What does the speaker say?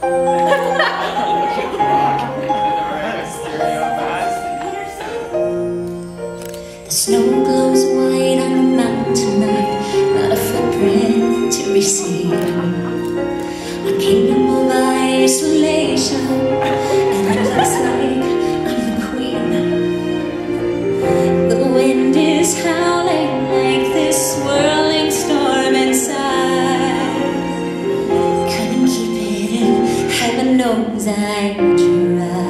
The snow glows white on the mountain tonight, not a footprint to be seen. A kingdom of isolation, and it looks like I'm the queen. The wind is howling like this swirling storm inside. Couldn't keep it in, heaven knows I tried.